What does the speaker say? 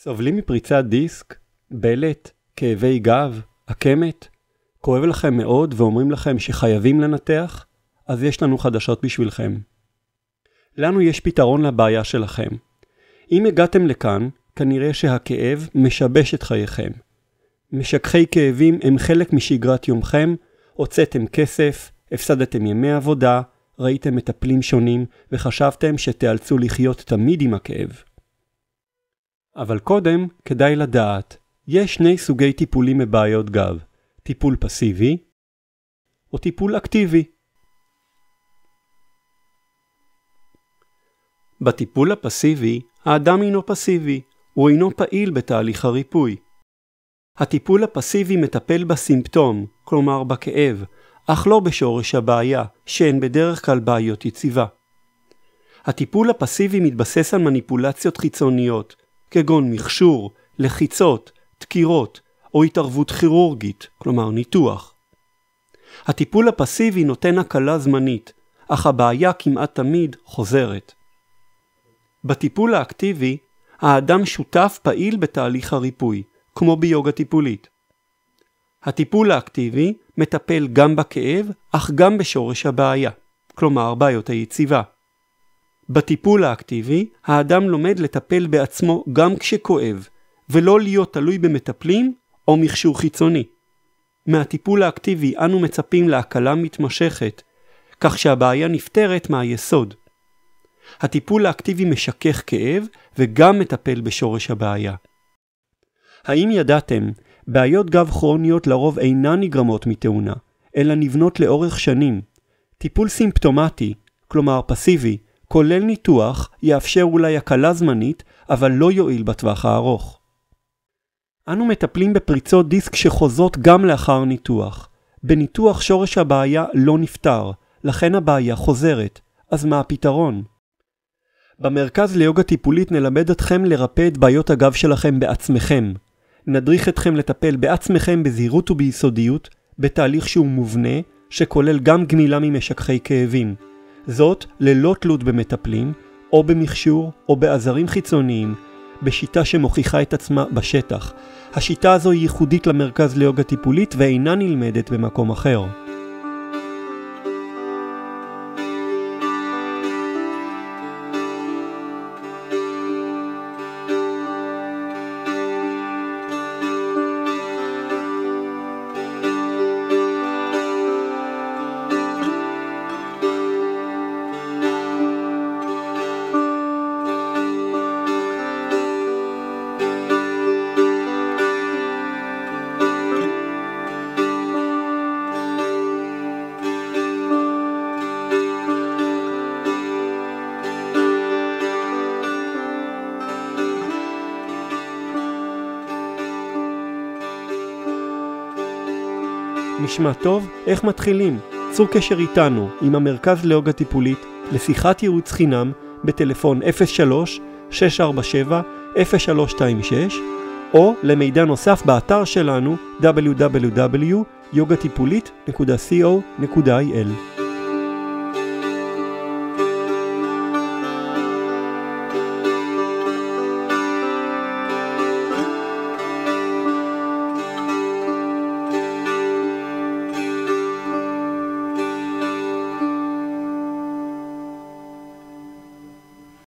סובלים מפריצת דיסק, בלט, כאבי גב, עקמת? כואב לכם מאוד ואומרים לכם שחייבים לנתח? אז יש לנו חדשות בשבילכם. לנו יש פתרון לבעיה שלכם. אם הגעתם לכאן, כנראה שהכאב משבש את חייכם. משככי כאבים הם חלק משגרת יומכם, הוצאתם כסף, הפסדתם ימי עבודה, ראיתם מטפלים שונים וחשבתם שתיאלצו לחיות תמיד עם הכאב. אבל קודם כדאי לדעת, יש שני סוגי טיפולים בבעיות גב, טיפול פסיבי או טיפול אקטיבי. בטיפול הפסיבי, האדם אינו פסיבי, הוא אינו פעיל בתהליך הריפוי. הטיפול הפסיבי מטפל בסימפטום, כלומר בכאב, אך לא בשורש הבעיה, שהן בדרך כלל בעיות יציבה. הטיפול הפסיבי מתבסס על מניפולציות חיצוניות, כגון מכשור, לחיצות, דקירות, או התערבות כירורגית, כלומר ניתוח. הטיפול הפסיבי נותן הקלה זמנית, אך הבעיה כמעט תמיד חוזרת. בטיפול האקטיבי, האדם שותף פעיל בתהליך הריפוי, כמו ביוגה טיפולית. הטיפול האקטיבי מטפל גם בכאב, אך גם בשורש הבעיה, כלומר בעיות היציבה. בטיפול האקטיבי, האדם לומד לטפל בעצמו גם כשכואב, ולא להיות תלוי במטפלים או מכשור חיצוני. מהטיפול האקטיבי אנו מצפים להקלה מתמשכת, כך שהבעיה נפתרת מהיסוד. הטיפול האקטיבי משכך כאב וגם מטפל בשורש הבעיה. האם ידעתם? בעיות גב כרוניות לרוב אינן נגרמות מתאונה, אלא נבנות לאורך שנים. טיפול סימפטומטי, כלומר פסיבי, כולל ניתוח, יאפשר אולי הקלה זמנית, אבל לא יועיל בטווח הארוך. אנו מטפלים בפריצות דיסק שחוזות גם לאחר ניתוח. בניתוח שורש הבעיה לא נפתר, לכן הבעיה חוזרת. אז מה הפתרון? במרכז ליוגה טיפולית נלמד אתכם לרפא את בעיות הגב שלכם בעצמכם. נדריך אתכם לטפל בעצמכם בזהירות וביסודיות, בתהליך שהוא מובנה, שכולל גם גמילה ממשככי כאבים. זאת ללא תלות במטפלים, או במכשור, או בעזרים חיצוניים, בשיטה שמוכיחה את עצמה בשטח. השיטה הזו היא ייחודית למרכז ליוגה טיפולית ואינה נלמדת במקום אחר. נשמע טוב? איך מתחילים? צור קשר איתנו, עם המרכז ליוגה טיפולית, לשיחת ייעוץ חינם בטלפון 03-647-0326, או למידע נוסף באתר שלנו www.yogatipulit.co.il.